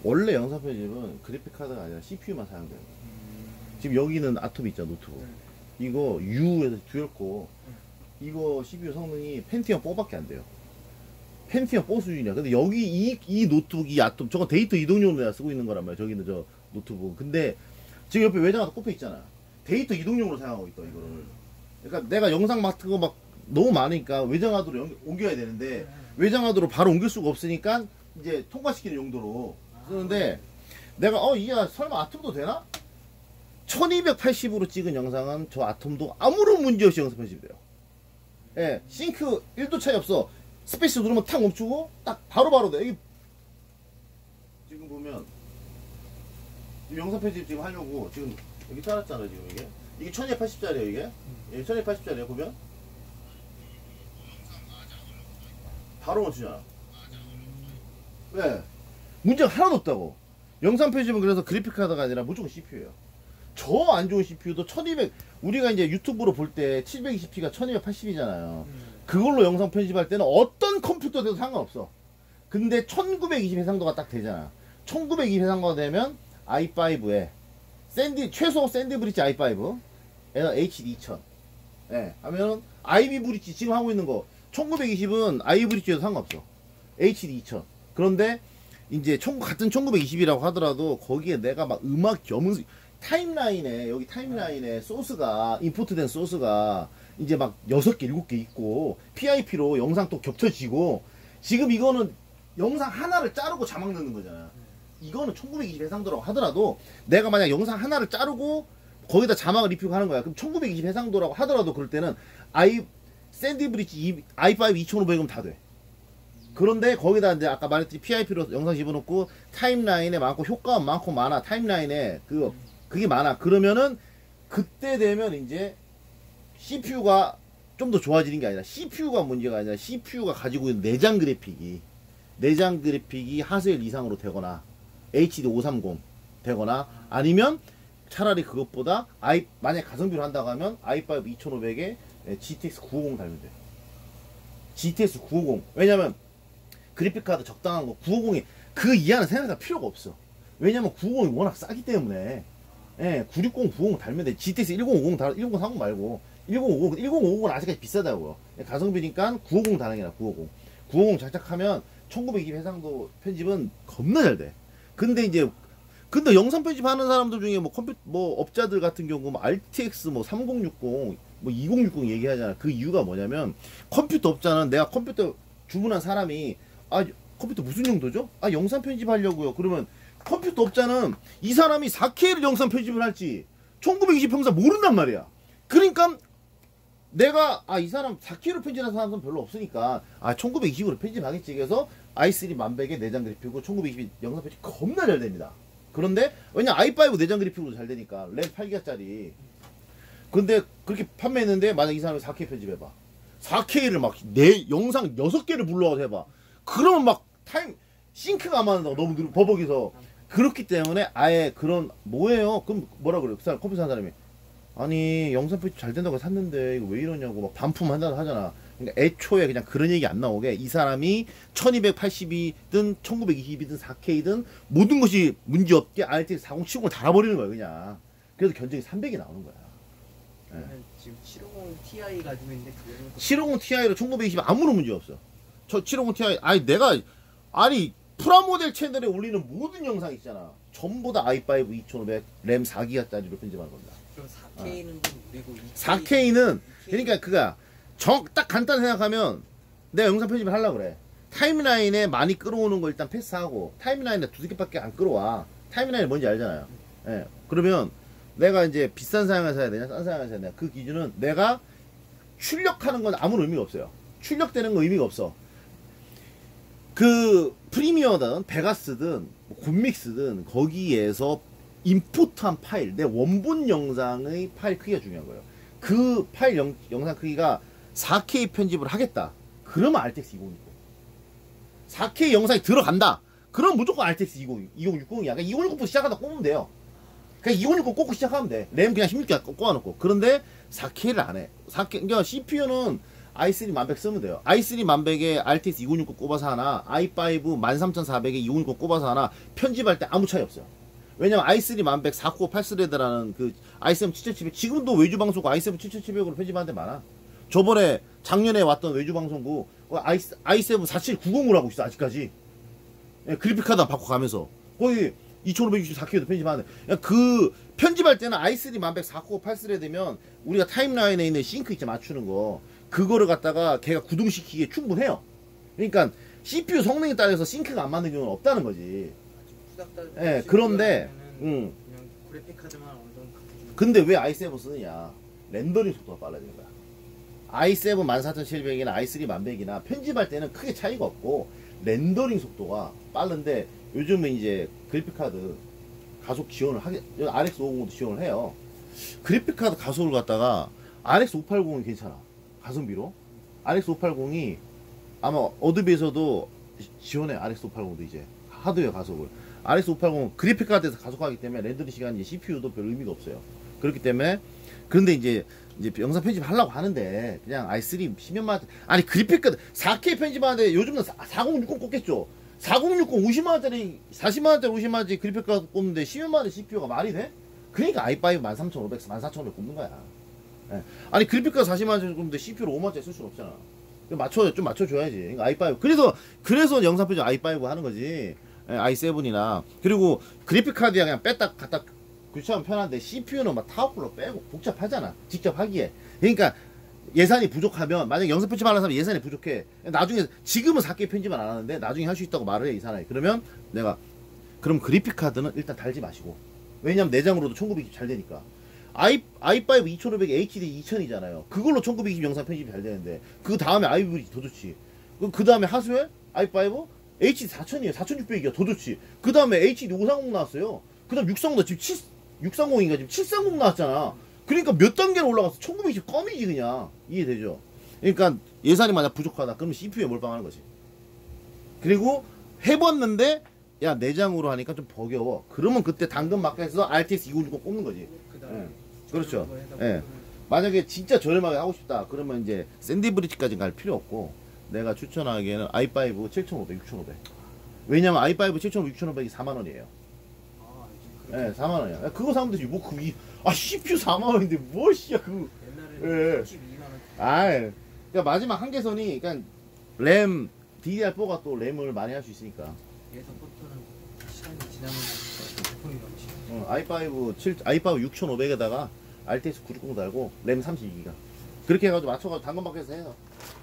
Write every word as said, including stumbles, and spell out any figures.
원래 영상 편집은 그래픽 카드가 아니라 씨피유만 사용돼요. 음. 지금 여기는 아톰 있잖아, 노트북. 음. 이거 U에서 듀얼코. 음. 이거 씨피유 성능이 펜티엄 사밖에 안 돼요. 펜티엄 사 수준이야. 근데 여기 이, 이 노트북, 이 아톰, 저건 데이터 이동용으로 내가 쓰고 있는 거란 말이야. 저기는 저 노트북. 근데 지금 옆에 외장하드 꼽혀 있잖아. 데이터 이동용으로 사용하고 있다, 이거를. 그러니까 내가 영상 같은 거 막 너무 많으니까 외장하드로 연, 옮겨야 되는데 외장하드로 바로 옮길 수가 없으니까 이제 통과시키는 용도로 쓰는데 내가 어 이게 설마 아톰도 되나? 천이백팔십으로 찍은 영상은 저 아톰도 아무런 문제 없이 영상 편집이 돼요. 예, 싱크 일 도 차이 없어. 스페이스 누르면 탁 멈추고 딱 바로바로 돼. 여기 지금 보면 영상 편집 지금 하려고 지금 여기 따랐잖아 지금 이게 이게 천이백팔십짜리야 이게 이게 천이백팔십짜리야 보면 바로 멈추잖아. 왜? 문제가 하나도 없다고. 영상 편집은 그래서 그래픽 카드가 아니라 무조건 씨피유예요. 저 안 좋은 씨피유도 천이백 우리가 이제 유튜브로 볼 때 칠백이십 피가 천이백팔십이잖아요. 음. 그걸로 영상 편집할 때는 어떤 컴퓨터 돼도 상관없어. 근데 천구백이십 해상도가 딱 되잖아. 천구백이십 해상도가 되면 아이 파이브에 샌디 최소 샌드 브릿지 아이 파이브 에다 에이치디 이천 예, 하면은 아이비 브릿지 지금 하고 있는 거 천구백이십은 아이비 브릿지에도 상관없어. 에이치디 이천. 그런데 이제 천, 같은 천구백이십이라고 하더라도 거기에 내가 막 음악 겸은 타임라인에 여기 타임라인에 소스가 임포트된 소스가 이제 막 여섯 개 일곱 개 있고 피아이피로 영상 또 겹쳐지고 지금 이거는 영상 하나를 자르고 자막 넣는 거잖아. 이거는 천구백이십 해상도라고 하더라도 내가 만약 영상 하나를 자르고 거기다 자막을 입히고 하는 거야. 그럼 천구백이십 해상도라고 하더라도 그럴 때는 아이 샌디 브릿지 아이 파이브 이천오백은 다 돼. 그런데 거기다 이제 아까 말했듯이 피아이피로 영상 집어넣고 타임라인에 많고 효과가 많고 많아. 타임라인에 그 그게 많아. 그러면은 그때 되면 이제 씨피유가 좀 더 좋아지는 게 아니라 씨피유가 문제가 아니라 씨피유가 가지고 있는 내장 그래픽이 내장 그래픽이 하스엘 이상으로 되거나 에이치디 오백삼십 되거나 아니면 차라리 그것보다 아이 만약 가성비로 한다고 하면 아이 파이브 이천오백에 지티엑스 구백오십 달면 돼. 지티엑스 구백오십. 왜냐면 그래픽카드 적당한 거 구백오십이 그 이하는 생각할 필요가 없어. 왜냐면 구백오십이 워낙 싸기 때문에 예, 구백육십, 구백오십 달면 돼. 지티엑스 천오십 달, 천삼십 말고 천오십, 천오십은 아직까지 비싸다고요. 가성비니까 구백오십 다는 게 나아. 구백오십. 구백오십 장착하면 천구백이십 해상도 편집은 겁나 잘 돼. 근데 이제 근데 영상 편집하는 사람들 중에 뭐 컴퓨터 뭐 업자들 같은 경우 뭐 알티엑스 뭐 삼공육십 뭐 이공육십 얘기하잖아. 그 이유가 뭐냐면 컴퓨터 업자는 내가 컴퓨터 주문한 사람이 아 컴퓨터 무슨 용도죠? 아 영상 편집하려고요. 그러면 컴퓨터 업자는 이 사람이 사케이를 영상 편집을 할지 천구백이십 평상 모른단 말이야. 그러니까 내가 아 이 사람 사케이로 편집하는 사람은 별로 없으니까 아 천구백이십으로 편집하겠지. 그래서 아이 쓰리 만백에 내장 그래픽이고 천구백이십 영상 편집 겁나 잘 됩니다. 그런데 왜냐 아이 파이브 내장 그래픽으로 잘 되니까 램 팔 기가짜리. 근데 그렇게 판매했는데 만약 이 사람이 사케이 편집해봐. 사케이를 막 내 영상 여섯 개를 불러와서 해봐. 그러면 막 타임 싱크가 안 맞는다고 너무 느려 버벅이서. 그렇기 때문에 아예 그런 뭐예요? 그럼 뭐라 그래요? 그 사람 컴퓨터 산 사람이 아니 영상 편집 잘 된다고 샀는데 이거 왜 이러냐고 막 반품한다고 하잖아. 그러니까 애초에 그냥 그런 얘기 안 나오게 이 사람이 천이백팔십이든 천구백이십이든 사케이든 모든 것이 문제없게 알티엑스 사십 칠십을 달아버리는 거야 그냥. 그래서 견적이 삼백이 나오는 거야. 네. 지금 칠백오십 티아이 가지고 있는데 그거는 칠백오십 티아이로 천구백이십 아무런 문제 없어. 저 칠백오십 티아이 아니 내가 아니 프라모델 채널에 올리는 모든 영상 있잖아. 전부 다 아이 파이브 이천오백 램 사 기가짜리로 편집하는 겁니다. 그럼 사케이는 어. 그리고 사 케이는 그러니까 그가 정 딱 간단히 생각하면 내가 영상 편집을 하려고 그래. 타임라인에 많이 끌어오는 거 일단 패스하고 타임라인에 두세 개밖에 안 끌어와. 타임라인이 뭔지 알잖아요. 예. 그러면 내가 이제 비싼 사양을 사야 되냐 싼 사양을 사야 되냐 그 기준은 내가 출력하는 건 아무런 의미가 없어요. 출력되는 건 의미가 없어. 그 프리미어든 베가스든 굿믹스든 거기에서 임포트한 파일 내 원본 영상의 파일 크기가 중요한 거예요. 그 파일 영, 영상 크기가 사 케이 편집을 하겠다 그러면 알텍스 이공육공 사 케이 영상이 들어간다 그럼 무조건 알텍스 이공육공 이공육공이야. 그러니까 이공육공부터 시작하다 꼽으면 돼요. 그냥 이공육공 꽂고 시작하면 돼. 램 그냥 십육 개 꽂아놓고. 그런데 사 케이를 안해. 사 케이, 그러니까 씨피유는 아이 쓰리 만백 쓰면 돼요. 아이 쓰리 만백에 알티에스 이공육공 꼽아서 하나, 아이 파이브 일삼사백에 이공육공 꼽아서 하나, 편집할 때 아무 차이 없어요. 왜냐면 아이 쓰리 만백 사구오 팔 스레드라는 그 아이 세븐 칠천칠백, 지금도 외주 방송국 아이 세븐 칠천칠백으로 편집하는 데 많아. 저번에 작년에 왔던 외주 방송국 아이, 아이 세븐 사칠구공으로 하고 있어 아직까지. 예, 그래픽카드 안 바꿔가면서 거의 이천오백육십사 킬로미터 편집하는. 그 편집할 때는 아이 쓰리 만백 사구오 팔 스레드면 우리가 타임라인에 있는 싱크 있죠, 맞추는 거, 그거를 갖다가 걔가 구동시키기에 충분해요. 그러니까 씨피유 성능에 따라서 싱크가 안 맞는 경우는 없다는 거지. 예, 그런데 음. 그냥 그래픽 카드만 어느 정도 갖춰주면. 근데 왜 아이 세븐 쓰느냐? 렌더링 속도가 빨라지는 거야. 아이 세븐 일사칠백이나 아이 쓰리 만백이나 편집할 때는 크게 차이가 없고 렌더링 속도가 빠른데, 요즘은 이제 그래픽카드 가속 지원을 하게, 알엑스 오백도 지원을 해요. 그래픽카드 가속을 갖다가 알엑스 오백팔십이 괜찮아, 가성비로. 알엑스 오백팔십이 아마 어드비에서도 지원해. 알엑스 오백팔십도 이제 하드웨어 가속을. 알엑스 오백팔십 그래픽카드에서 가속하기 때문에 렌더링 시간이 씨피유도 별 의미가 없어요. 그렇기 때문에. 그런데 이제 이제 영상 편집 하려고 하는데 그냥 아이 쓰리 십몇만 원, 아니 그래픽카드 사 케이 편집하는데 요즘은 사공육공 꽂겠죠. 사공육공 오십만 원짜리 사십만 원짜리 오십만 원짜리 그래픽카드 꽂는데 십몇만 원의 씨피유가 말이 돼? 그러니까 아이 파이브 일삼천오백, 일사천오백 꽂는 거야. 예. 아니 그래픽카드 사십만 원짜리 꽂는데 씨피유로 오만 원짜리 쓸 수는 없잖아. 맞춰, 좀 맞춰줘야지. 그러니까 아이 파이브. 그래서 그래서 영상 편집 아이 파이브 하는 거지. 예, 아이 세븐이나. 그리고 그래픽카드야 그냥 뺐다 갖다 교체하면 편한데 씨피유는 막 타워풀로 빼고 복잡하잖아, 직접 하기에. 그러니까 예산이 부족하면, 만약에 영상 편집하는 사람 예산이 부족해, 나중에, 지금은 사 케이 편집은 안 하는데 나중에 할 수 있다고 말을 해 이 사람이. 그러면 내가, 그럼 그래픽카드는 일단 달지 마시고, 왜냐면 내장으로도 천구백이십 잘 되니까. 아이, 아이 파이브 이천오백 에이치디 이천이잖아요 그걸로 천구백이십 영상 편집이 잘 되는데, 그 다음에 아이브리 더 좋지. 그 다음에 하스웰 아이 파이브 에이치디 사천이에요 사천육백이야 더 좋지. 그 다음에 에이치디 오백삼십 나왔어요. 그 다음 육백삼십도 지금 칠, 육백삼십인가 지금 칠백삼십 나왔잖아. 그러니까 몇 단계로 올라가서 천구백이십 껌이지 그냥. 이해되죠? 그러니까 예산이 만약 부족하다 그러면 씨피유에 몰빵하는 거지. 그리고 해봤는데 야 내장으로 하니까 좀 버겨워, 그러면 그때 당근 마켓에서 알티엑스 이공육공 꼽는 거지. 그다음에 예. 그렇죠. 예. 예. 만약에 진짜 저렴하게 하고 싶다 그러면 이제 샌디브리지까지 갈 필요 없고, 내가 추천하기에는 아이 파이브 칠천오백, 육천오백. 왜냐면 아이 파이브 칠천오백, 육천오백이 사만 원이에요. 아, 이제 예, 그렇게. 사만 원이야. 그거 사면 되지. 뭐, 그, 이, 아, 씨피유 사만 원인데, 뭐, 씨야, 그. 옛날에는 예. 십이만 원. 아이. 그니까 마지막 한계선이, 그니까, 램, 디디알 포가 또 램을 많이 할 수 있으니까. 예전부터는 시간이 지나면 제품이 많지. 어, 아이 파이브 칠, 아이 파이브 육천오백에다가 알티엑스 구백육 달고, 램 삼십이 기가. 그렇게 해가지고 맞춰가지고 당근마켓에서 해요.